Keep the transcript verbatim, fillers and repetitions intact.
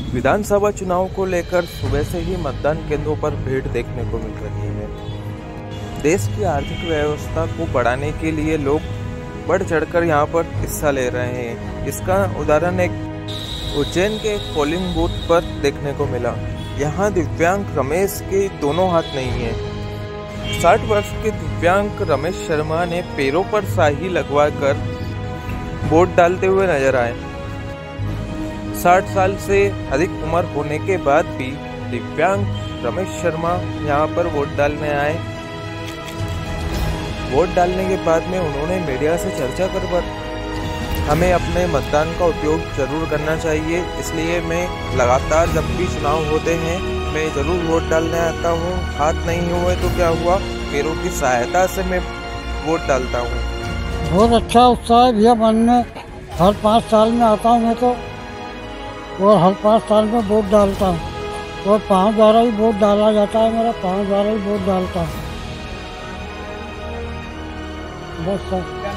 विधानसभा चुनाव को लेकर सुबह से ही मतदान केंद्रों पर भीड़ देखने को मिल रही है। देश की आर्थिक व्यवस्था को बढ़ाने के लिए लोग बढ़ चढ़कर यहां पर हिस्सा ले रहे हैं। इसका उदाहरण एक उज्जैन के एक पोलिंग बूथ पर देखने को मिला। यहां दिव्यांग रमेश के दोनों हाथ नहीं है। साठ वर्ष के दिव्यांग रमेश शर्मा ने पैरों पर स्याही लगवाकर वोट डालते हुए नजर आए। साठ साल से अधिक उम्र होने के बाद भी दिव्यांग रमेश शर्मा यहां पर वोट डालने आए। वोट डालने के बाद में उन्होंने मीडिया से चर्चा कर हमें अपने मतदान का उपयोग जरूर करना चाहिए, इसलिए मैं लगातार जब भी चुनाव होते हैं मैं जरूर वोट डालने आता हूं। हाथ नहीं हुए तो क्या हुआ, पैरों की सहायता से मैं वोट डालता हूं। बहुत अच्छा उत्साह है भैया मन में। हर पाँच साल में आता हूँ मैं तो, और हर पाँच साल में वोट डालता हूँ, और पाँच द्वारा ही वोट डाला जाता है मेरा, पाँच द्वारा ही वोट डालता हूँ बस सर।